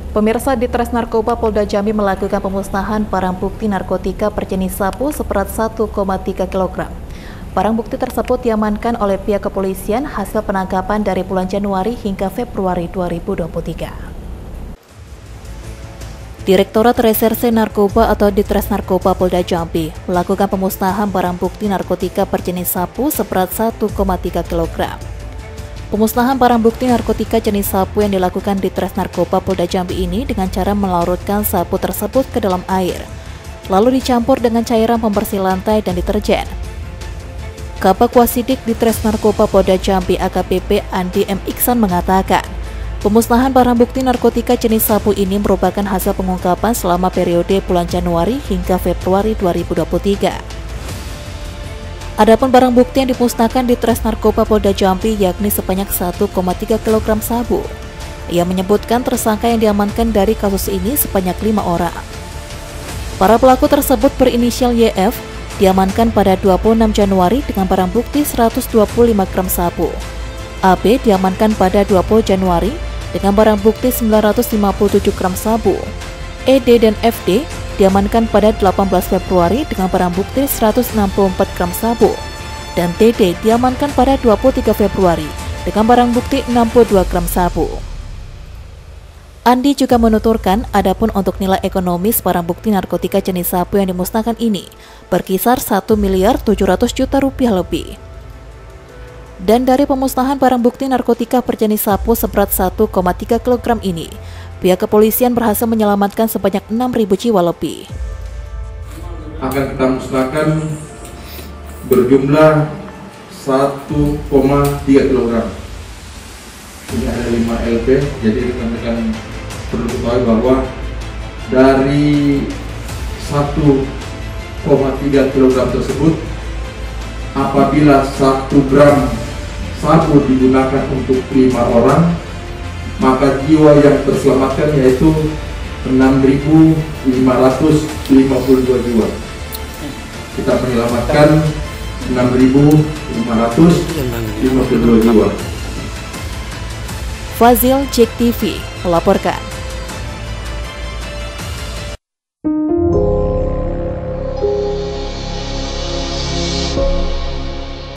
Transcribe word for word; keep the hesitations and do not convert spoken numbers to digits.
Pemirsa, Ditres Narkoba Polda Jambi melakukan pemusnahan barang bukti narkotika berjenis sabu seberat satu koma tiga kilogram. Barang bukti tersebut diamankan oleh pihak kepolisian hasil penangkapan dari bulan Januari hingga Februari dua ribu dua puluh tiga. Direktorat Reserse Narkoba atau Ditres Narkoba Polda Jambi melakukan pemusnahan barang bukti narkotika berjenis sabu seberat satu koma tiga kilogram. Pemusnahan barang bukti narkotika jenis sabu yang dilakukan Ditres Narkoba Polda Jambi ini dengan cara melarutkan sabu tersebut ke dalam air, lalu dicampur dengan cairan pembersih lantai dan deterjen. Kabag Wasidik Ditres Narkoba Polda Jambi A K B P Andi M. Iksan mengatakan, pemusnahan barang bukti narkotika jenis sabu ini merupakan hasil pengungkapan selama periode bulan Januari hingga Februari dua ribu dua puluh tiga. Adapun barang bukti yang dimusnahkan di Ditres Narkoba Polda Jambi yakni sebanyak satu koma tiga kilogram sabu. Ia menyebutkan tersangka yang diamankan dari kasus ini sebanyak lima orang. Para pelaku tersebut berinisial Y F diamankan pada dua puluh enam Januari dengan barang bukti seratus dua puluh lima gram sabu. A B diamankan pada dua puluh Januari dengan barang bukti sembilan ratus lima puluh tujuh gram sabu. E D dan F D diamankan pada delapan belas Februari dengan barang bukti seratus enam puluh empat gram sabu, dan T D diamankan pada dua puluh tiga Februari dengan barang bukti enam puluh dua gram sabu. Andi juga menuturkan, adapun untuk nilai ekonomis barang bukti narkotika jenis sabu yang dimusnahkan ini berkisar satu miliar tujuh ratus juta rupiah lebih. Dan dari pemusnahan barang bukti narkotika berjenis sabu seberat satu koma tiga kilogram ini, pihak kepolisian berhasil menyelamatkan sebanyak enam ribu jiwa lebih. Akan kita musnahkan berjumlah satu koma tiga kilogram. Ini ada lima L P, jadi rekan-rekan perlu ketahui bahwa dari satu koma tiga kilogram tersebut, apabila satu gram sabu digunakan untuk lima orang, maka jiwa yang terselamatkan yaitu enam ribu lima ratus lima puluh dua jiwa. Kita menyelamatkan enam ribu lima ratus lima puluh dua jiwa. Fazil, J E K T V melaporkan.